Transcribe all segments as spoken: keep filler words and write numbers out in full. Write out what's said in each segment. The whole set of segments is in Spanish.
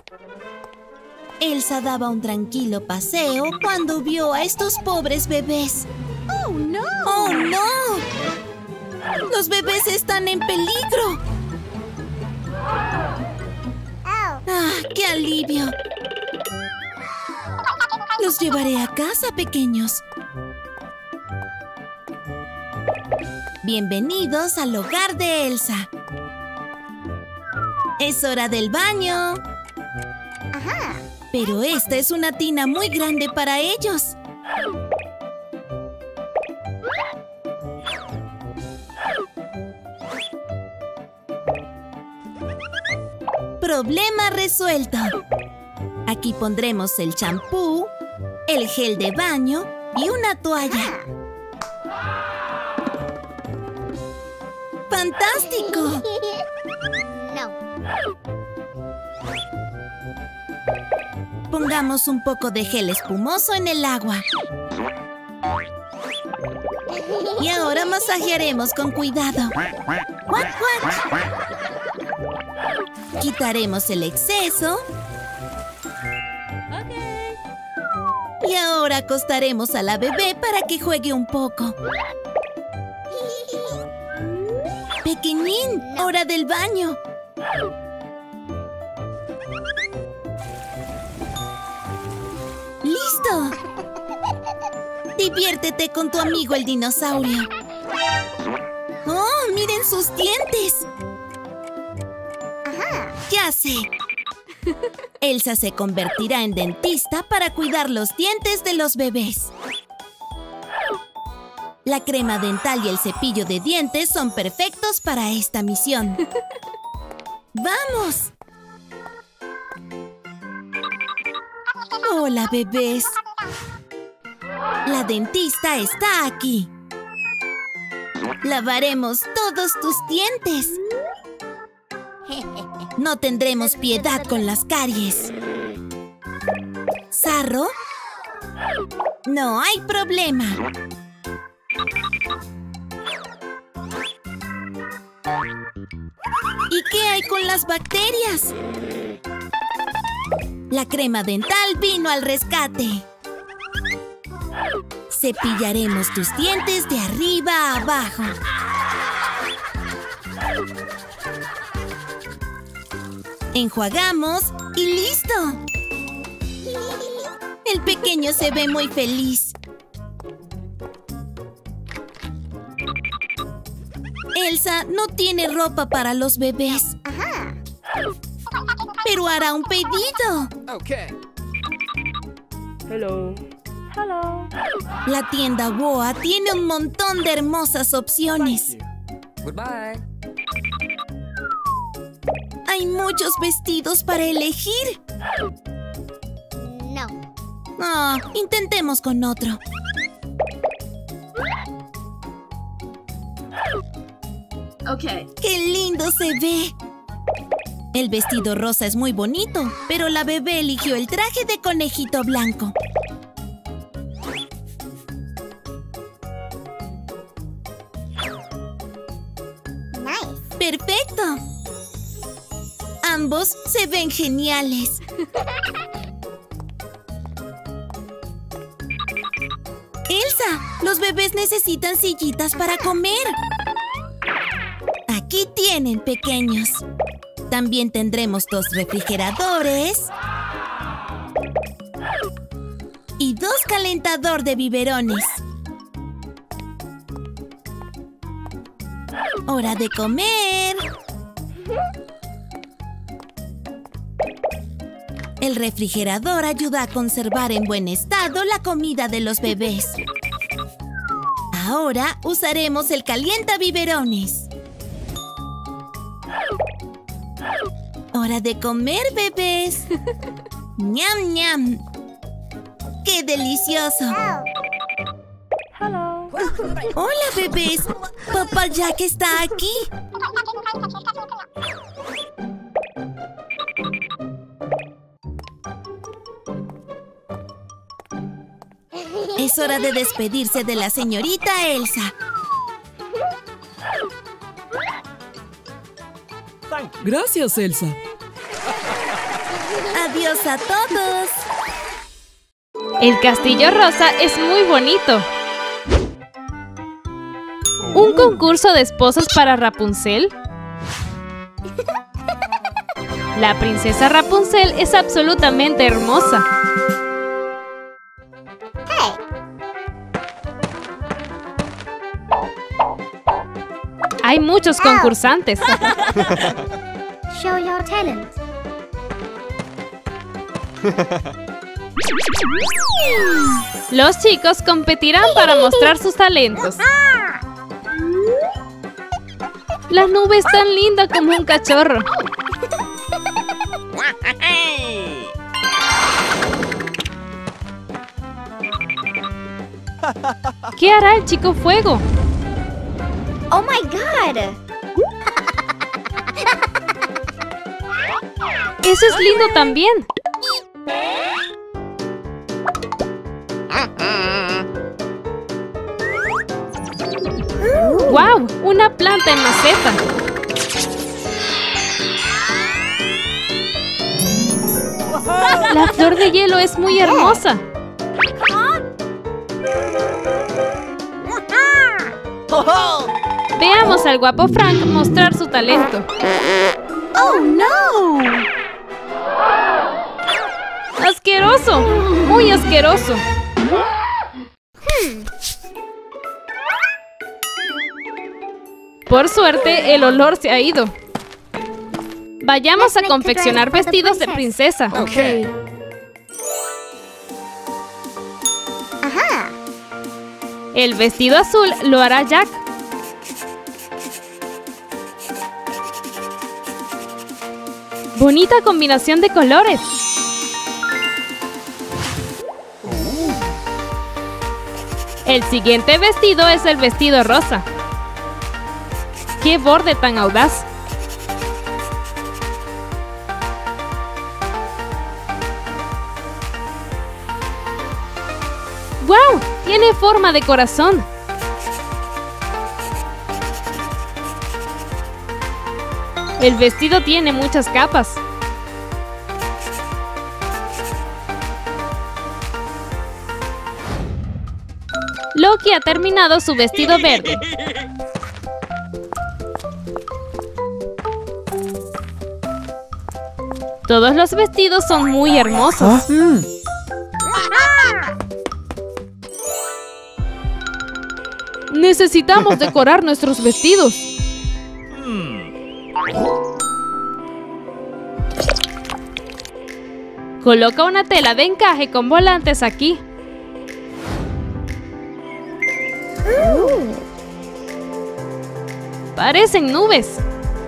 Elsa daba un tranquilo paseo cuando vio a estos pobres bebés. ¡Oh, no! ¡Oh, no! ¡Los bebés están en peligro! ¡Ah, qué alivio! Los llevaré a casa, pequeños. Bienvenidos al hogar de Elsa. Es hora del baño. Ajá. Pero esta es una tina muy grande para ellos. Problema resuelto. Aquí pondremos el champú, el gel de baño y una toalla. ¡Fantástico! No. Pongamos un poco de gel espumoso en el agua. Y ahora masajearemos con cuidado. ¡Cuac, cuac! Quitaremos el exceso. Y ahora acostaremos a la bebé para que juegue un poco. Pequeñín, hora del baño. ¡Listo! Diviértete con tu amigo el dinosaurio. ¡Oh, miren sus dientes! Ajá. ¡Ya sé! Elsa se convertirá en dentista para cuidar los dientes de los bebés. La crema dental y el cepillo de dientes son perfectos para esta misión. ¡Vamos! ¡Hola, bebés! La dentista está aquí. Lavaremos todos tus dientes. No tendremos piedad con las caries. ¿Sarro? No hay problema. ¿Y qué hay con las bacterias? La crema dental vino al rescate. Cepillaremos tus dientes de arriba a abajo. Enjuagamos y ¡listo! El pequeño se ve muy feliz. Elsa no tiene ropa para los bebés. Ajá. Pero hará un pedido. Okay. Hello. Hello. La tienda Woa tiene un montón de hermosas opciones. Goodbye. Hay muchos vestidos para elegir. No. Ah, intentemos con otro. Okay. ¡Qué lindo se ve! El vestido rosa es muy bonito, pero la bebé eligió el traje de conejito blanco. Nice. ¡Perfecto! Ambos se ven geniales. ¡Elsa! Los bebés necesitan sillitas para comer. Aquí tienen, pequeños. También tendremos dos refrigeradores y dos calentador de biberones. ¡Hora de comer! El refrigerador ayuda a conservar en buen estado la comida de los bebés. Ahora usaremos el calientabiberones. ¡Hora de comer, bebés! ¡Ñam, ñam! ¡Qué delicioso! Hello. ¡Hola, bebés! ¡Papá Jack está aquí! Es hora de despedirse de la señorita Elsa. Gracias, Elsa. ¡Adiós a todos! El castillo rosa es muy bonito. ¿Un concurso de esposos para Rapunzel? La princesa Rapunzel es absolutamente hermosa. Hey. Hay muchos concursantes. Show your talent. Los chicos competirán para mostrar sus talentos. La nube es tan linda como un cachorro. ¿Qué hará el chico fuego? Oh my god. Eso es lindo también. ¡Wow! Una planta en maceta. La flor de hielo es muy hermosa. Veamos al guapo Frank mostrar su talento. ¡Oh, no! ¡Asqueroso! ¡Muy asqueroso! Por suerte, el olor se ha ido. Vayamos a confeccionar vestidos de princesa. Okay. Ajá. El vestido azul lo hará Jack. Bonita combinación de colores. El siguiente vestido es el vestido rosa. ¡Qué borde tan audaz! ¡Guau! Tiene forma de corazón. El vestido tiene muchas capas. Loki ha terminado su vestido verde. Todos los vestidos son muy hermosos. Necesitamos decorar nuestros vestidos. Coloca una tela de encaje con volantes aquí. Parecen nubes.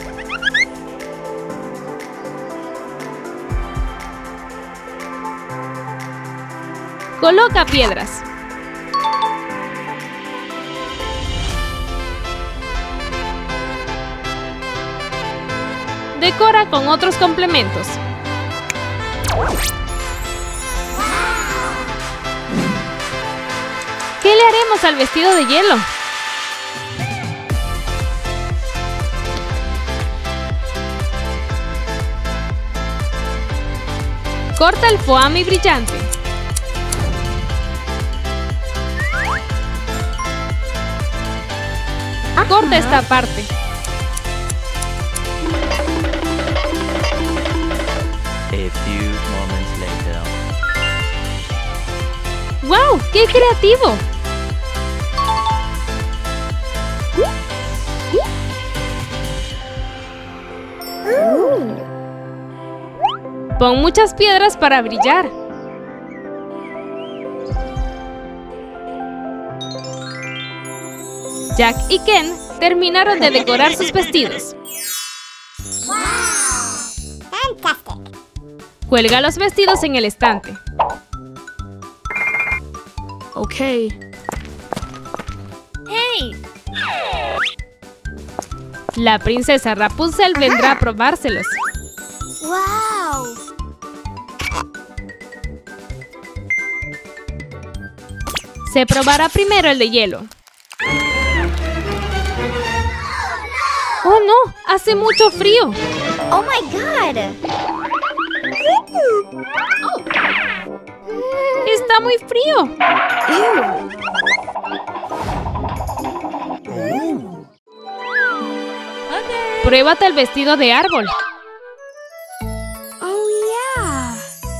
Coloca piedras. Decora con otros complementos. ¿Qué le haremos al vestido de hielo? Corta el foamy brillante. Corta esta parte. A few moments later. ¡Wow! ¡Qué creativo! Pon muchas piedras para brillar. Jack y Ken terminaron de decorar sus vestidos. Fantastic. Cuelga los vestidos en el estante. Ok. ¡Hey! La princesa Rapunzel vendrá a probárselos. Wow. Se probará primero el de hielo. ¡Oh no! ¡Hace mucho frío! Oh my god. Está muy frío. Pruébate el vestido de árbol. Oh, yeah.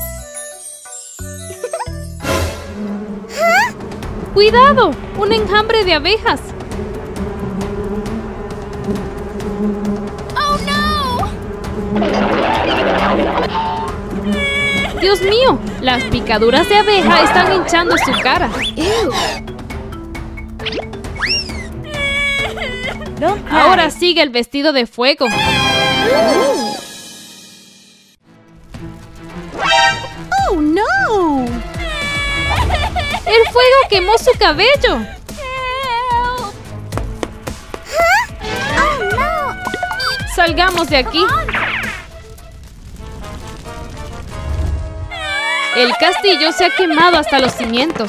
¡Cuidado! ¡Un enjambre de abejas! Oh, no. ¡Dios mío! Las picaduras de abeja están hinchando su cara. Ahora sigue el vestido de fuego. ¡Oh, no! ¡El fuego quemó su cabello! Oh, no. ¡Salgamos de aquí! El castillo se ha quemado hasta los cimientos.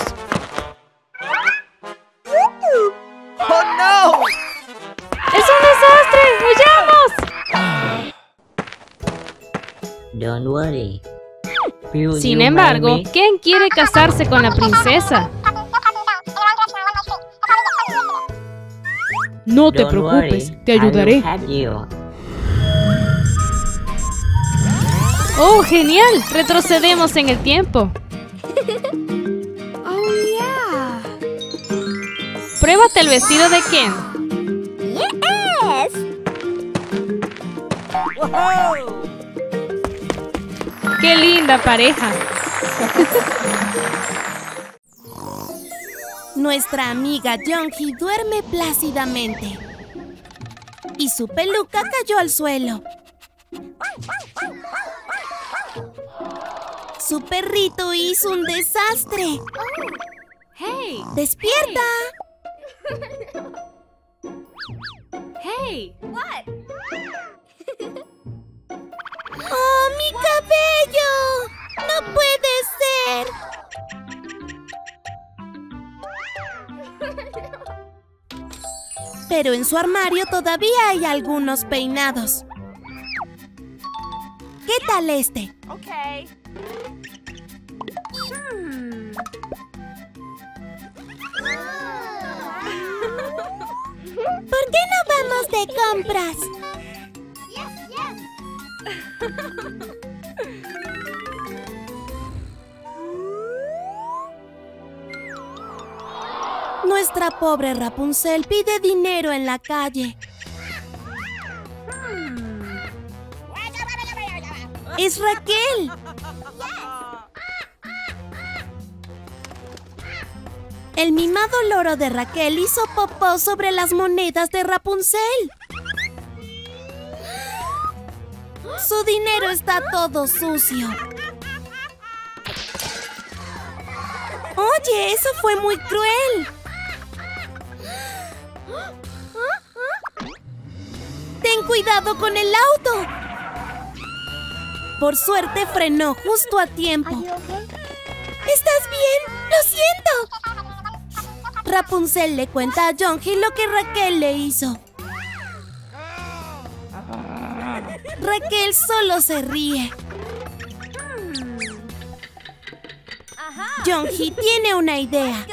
¡Oh, no! ¡Es un desastre! ¡Huyamos! Don't worry. Will Sin you embargo, marry me? Ken quiere casarse con la princesa. No te Don't preocupes, worry, te I will ayudaré. help you. ¡Oh, genial! Retrocedemos en el tiempo. Oh, yeah. Pruébate el vestido de Ken. Yes. ¡Qué linda pareja! Nuestra amiga Jeonghee duerme plácidamente. Y su peluca cayó al suelo. Su perrito hizo un desastre. ¡Hey! ¡Despierta! ¡Hey! ¡Oh, mi cabello! ¡No puede ser! Pero en su armario todavía hay algunos peinados. ¿Qué tal este? Okay. ¿Por qué no vamos de compras? Yes, yes. Nuestra pobre Rapunzel pide dinero en la calle. ¡Es Raquel! El mimado loro de Raquel hizo popó sobre las monedas de Rapunzel. Su dinero está todo sucio. Oye, eso fue muy cruel. Ten cuidado con el auto. Por suerte frenó justo a tiempo. Are you okay? ¿Estás bien? ¡Lo siento! Rapunzel le cuenta a Jeonghee lo que Raquel le hizo. Raquel solo se ríe. Jeonghee tiene una idea.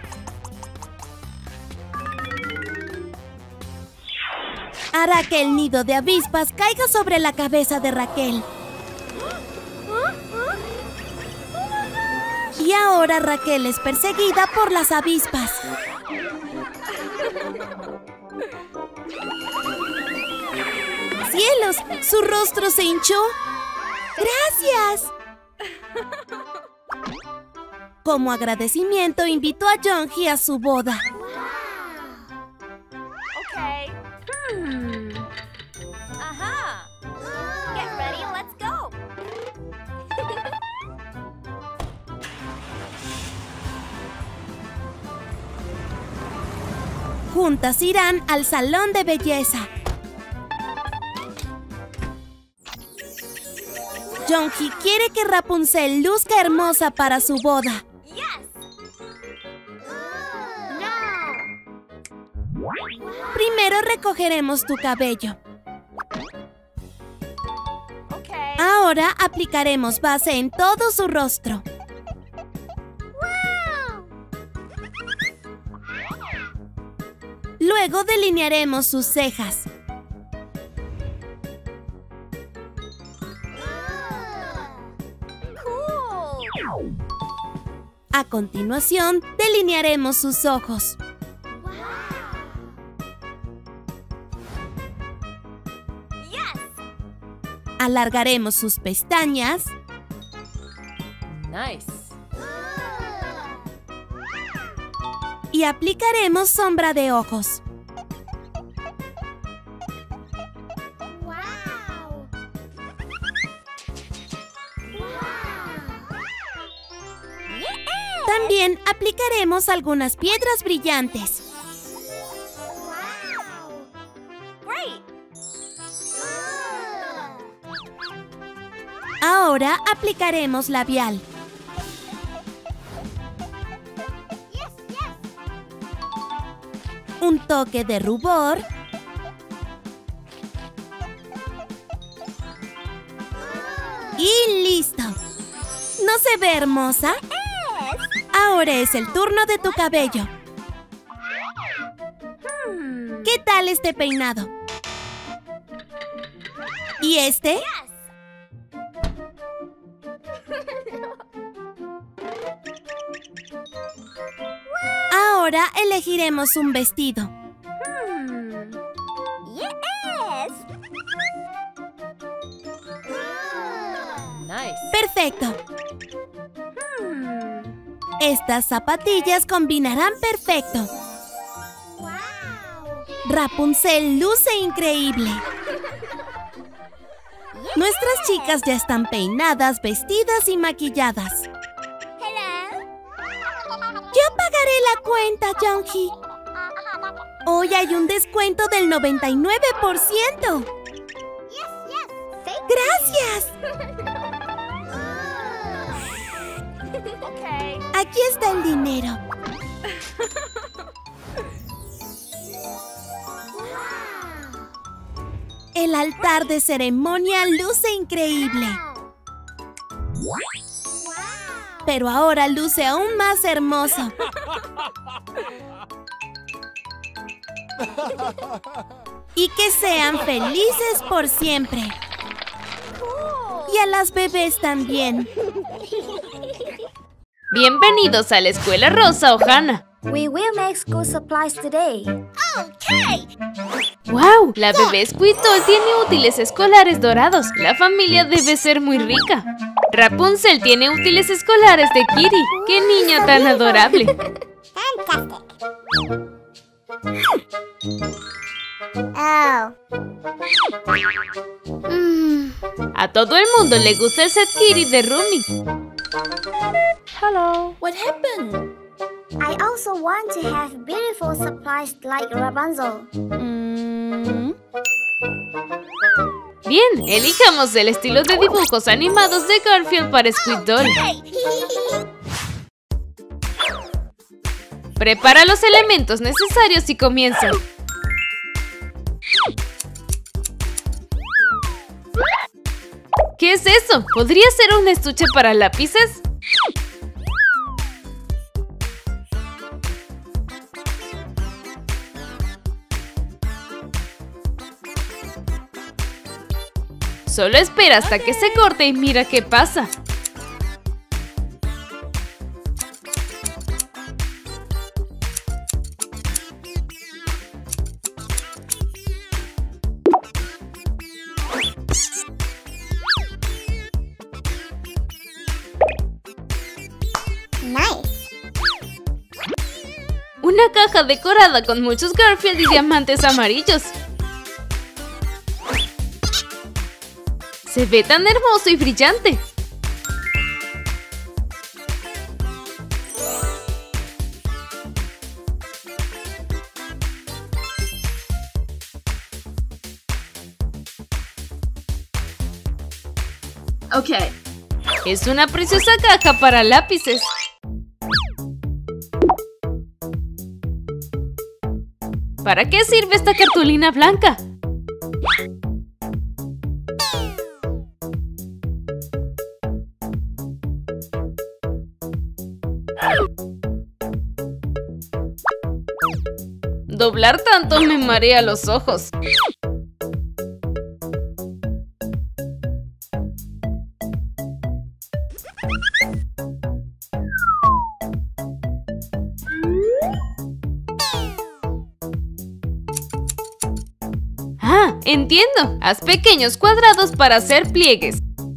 Hará que el nido de avispas caiga sobre la cabeza de Raquel. Y ahora Raquel es perseguida por las avispas. ¡Cielos! ¡Su rostro se hinchó! ¡Gracias! Como agradecimiento, invitó a Jeonghee a su boda. Okay. Hmm. Aha. Get ready, let's go. Juntas irán al salón de belleza. Jeonghee quiere que Rapunzel luzca hermosa para su boda. Yes. No. Primero recogeremos tu cabello. Okay. Ahora Ahora aplicaremos base en todo su rostro. Luego delinearemos sus cejas. A continuación, delinearemos sus ojos. Alargaremos sus pestañas. Nice. Y aplicaremos sombra de ojos. También aplicaremos algunas piedras brillantes. Ahora aplicaremos labial. Un toque de rubor. Y listo. ¿No se ve hermosa? Ahora es el turno de tu cabello. ¿Qué tal este peinado? ¿Y este? Ahora elegiremos un vestido. Nice. Perfecto. Estas zapatillas combinarán perfecto. Rapunzel luce increíble. Nuestras chicas ya están peinadas, vestidas y maquilladas. Yo pagaré la cuenta, Younghee. Hoy hay un descuento del noventa y nueve por ciento. ¡Gracias! Aquí está el dinero. El altar de ceremonia luce increíble. Pero ahora luce aún más hermoso. Y que sean felices por siempre. Y a las bebés también. Bienvenidos a la Escuela Rosa Ohana. We will make school supplies today. ¡Wow! La bebé Squirtle tiene útiles escolares dorados. La familia debe ser muy rica. Rapunzel tiene útiles escolares de Kitty. ¡Qué niña tan adorable! Oh. A todo el mundo le gusta el set Kitty de Rumi. Hello. What happened? I also want to have beautiful supplies like Rapunzel. Mm. Bien, elijamos el estilo de dibujos animados de Garfield para Squid Doll. Prepara los elementos necesarios y comienza. ¿Qué es eso? ¿Podría ser un estuche para lápices? Solo espera hasta que se corte y mira qué pasa. Nice. Una caja decorada con muchos Garfield y diamantes amarillos. Se ve tan hermoso y brillante. Ok. Es una preciosa caja para lápices. ¿Para qué sirve esta cartulina blanca? Doblar tanto me marea los ojos. Ah, entiendo. Haz pequeños cuadrados para hacer pliegues.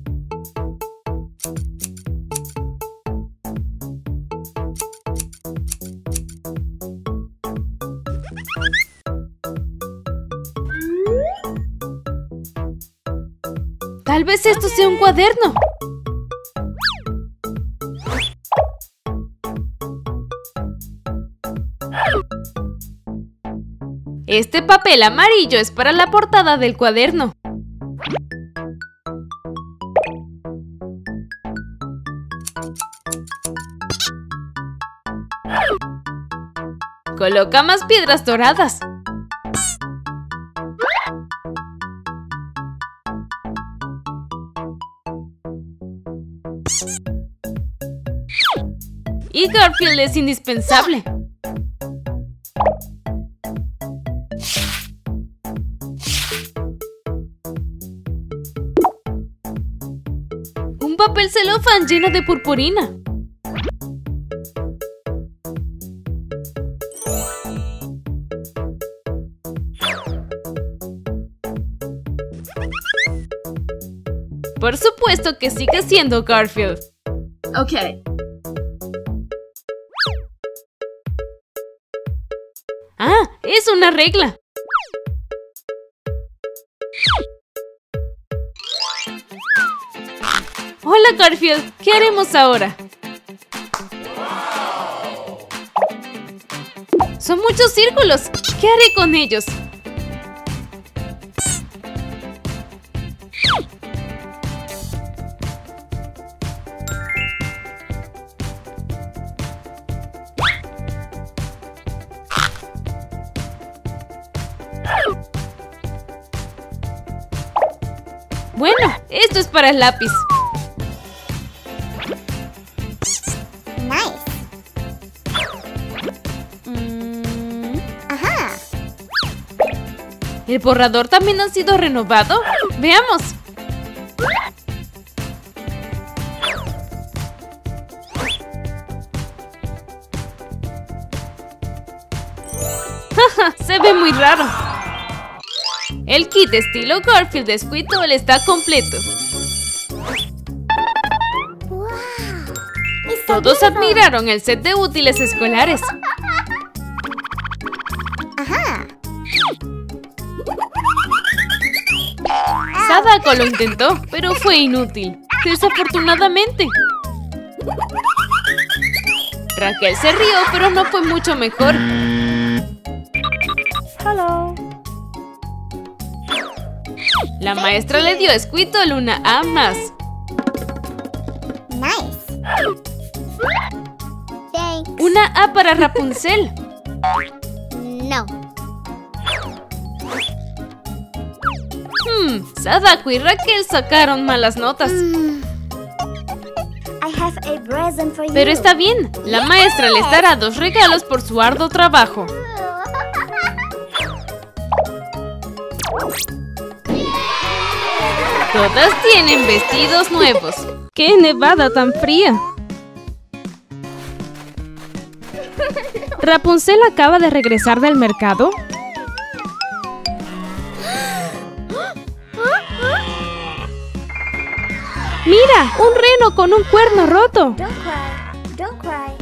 Tal vez esto sea un cuaderno. Este papel amarillo es para la portada del cuaderno. Coloca más piedras doradas. Y Garfield es indispensable. Un papel celofán lleno de purpurina. Por supuesto que sigue siendo Garfield. Okay. Ah, es una regla. Hola Garfield, ¿qué haremos ahora? Son muchos círculos. ¿Qué haré con ellos? Bueno, esto es para el lápiz. Nice. Mm, ajá. ¿El borrador también ha sido renovado? ¡Veamos! ¡Jaja! Se ve muy raro. El kit estilo Garfield de Squirtle está completo. Wow. It's so Todos beautiful. admiraron el set de útiles escolares. Ajá. Sadako lo intentó, pero fue inútil. Desafortunadamente. Raquel se rió, pero no fue mucho mejor. Hello. La maestra le dio a Squirtle una A más. Nice. Thanks. Una A para Rapunzel. No. Hmm, Sadako y Raquel sacaron malas notas. I have a present for you. Pero está bien, la maestra les dará dos regalos por su arduo trabajo. Todas tienen vestidos nuevos. ¡Qué nevada tan fría! ¿Rapunzel acaba de regresar del mercado? ¡Mira! ¡Un reno con un cuerno roto! Don't cry. Don't cry.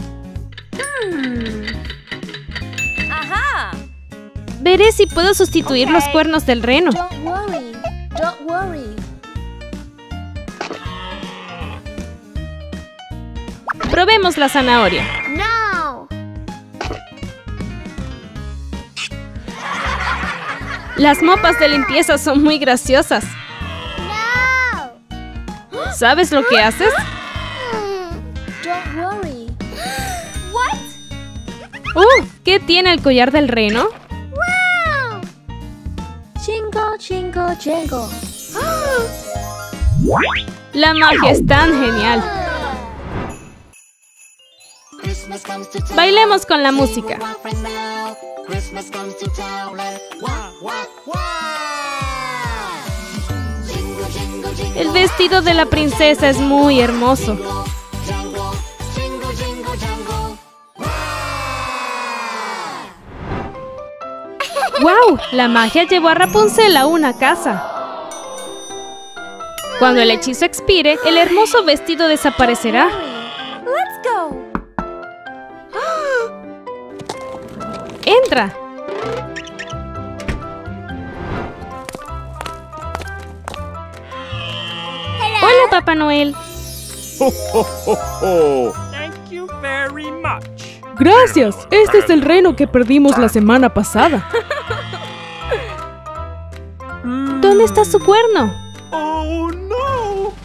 Veré si puedo sustituir los cuernos del reno. Don't worry. Don't worry. Probemos la zanahoria. No. Las mopas de limpieza son muy graciosas. No. ¿Sabes lo que haces? Don't worry. What? ¡Uh! ¿Qué tiene el collar del reno? Wow. Jingle, jingle, jingle. La magia es tan genial. Bailemos con la música. El vestido de la princesa es muy hermoso. ¡Wow! La magia llevó a Rapunzel a una casa. Cuando el hechizo expire, el hermoso vestido desaparecerá. Let's go. ¡Entra! Hola, Papá Noel. Thank you very much. Gracias. Este es el reno que perdimos la semana pasada. ¿Dónde está su cuerno? Oh no.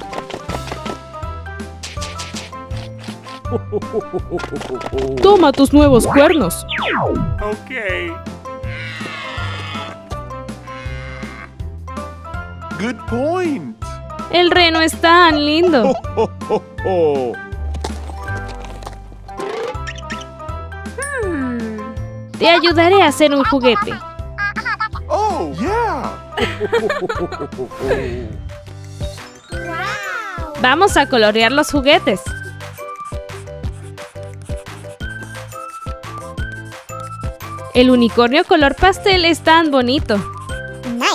Toma tus nuevos cuernos. Okay. Good point. El reno es tan lindo. Te ayudaré a hacer un juguete. Oh, yeah. Vamos a colorear los juguetes. El unicornio color pastel es tan bonito. Nice.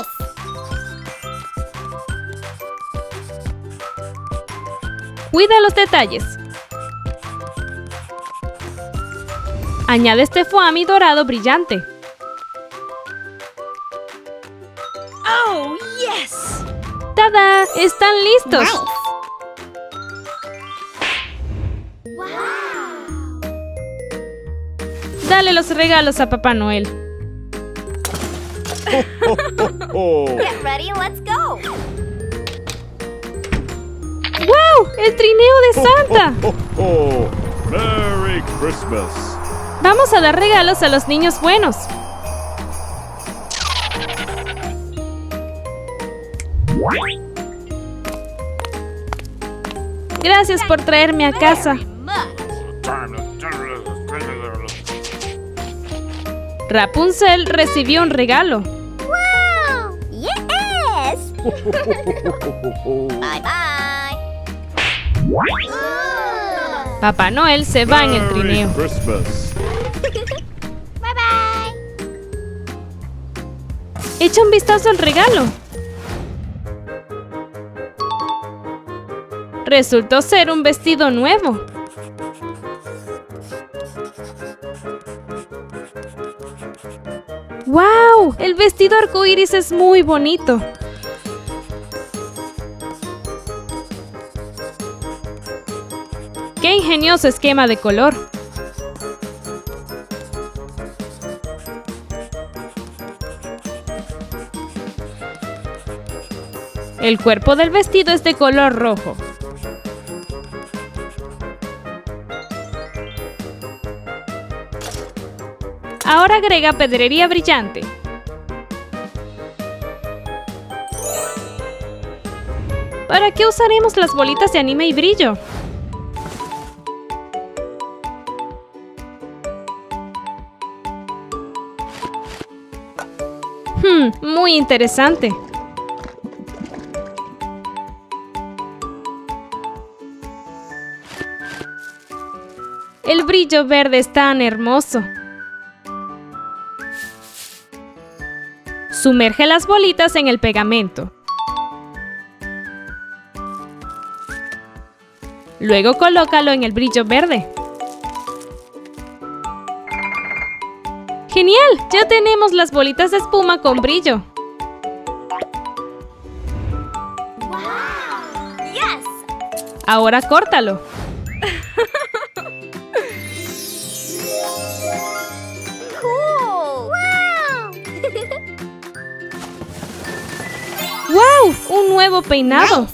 Cuida los detalles. Añade este foamy dorado brillante. ¡Oh, yes! ¡Tada! ¡Están listos! Nice. Dale los regalos a Papá Noel. Get ready, let's go. ¡Wow! ¡El trineo de Santa! Merry Christmas. Vamos a dar regalos a los niños buenos. Gracias por traerme a casa. Rapunzel recibió un regalo. Wow. Yes. Bye bye. Papá Noel se va en el trineo. Merry Christmas. Bye bye. Echa un vistazo al regalo. Resultó ser un vestido nuevo. ¡Wow! El vestido arcoíris es muy bonito. ¡Qué ingenioso esquema de color! El cuerpo del vestido es de color rojo. Ahora agrega pedrería brillante. ¿Para qué usaremos las bolitas de anime y brillo? Hmm, muy interesante. El brillo verde es tan hermoso. Sumerge las bolitas en el pegamento. Luego colócalo en el brillo verde. ¡Genial! Ya tenemos las bolitas de espuma con brillo. Yes. Ahora córtalo. Cool. Wow. ¡Wow! Un nuevo peinado.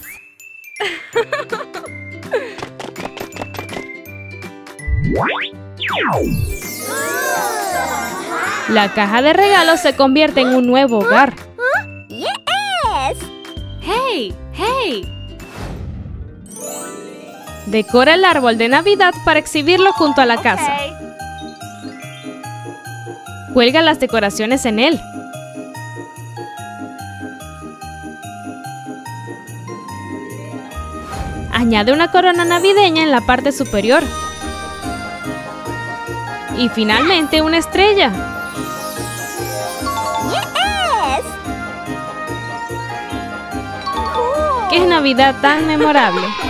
La caja de regalos se convierte en un nuevo hogar. Yes. ¡Hey! ¡Hey! Decora el árbol de Navidad para exhibirlo junto a la casa. Cuelga las decoraciones en él. Añade una corona navideña en la parte superior. Y finalmente una estrella. ¡Qué Navidad tan memorable!